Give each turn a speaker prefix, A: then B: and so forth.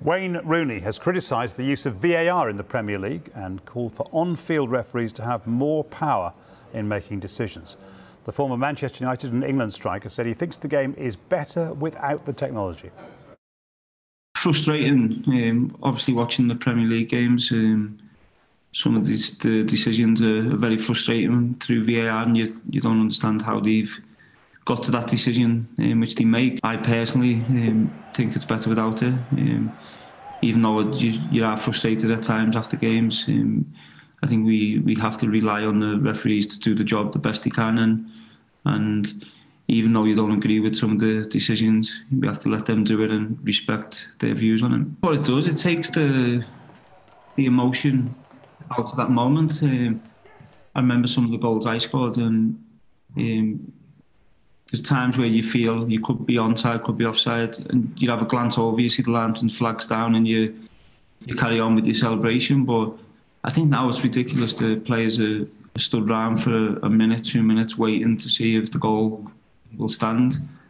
A: Wayne Rooney has criticised the use of VAR in the Premier League and called for on-field referees to have more power in making decisions. The former Manchester United and England striker said he thinks the game is better without the technology.
B: Frustrating, obviously watching the Premier League games. Some of the decisions are very frustrating through VAR, and you don't understand how they've got to that decision which they make. I personally think it's better without it. Even though you are frustrated at times after games, I think we have to rely on the referees to do the job the best they can, and even though you don't agree with some of the decisions, we have to let them do it and respect their views on it. What it does, it takes the emotion out of that moment. I remember some of the goals I scored, and there's times where you feel you could be onside, could be offside, and you have a glance over, you see the lamps and flags down, and you carry on with your celebration. But I think now it's ridiculous. The players are stood around for a minute, 2 minutes, waiting to see if the goal will stand.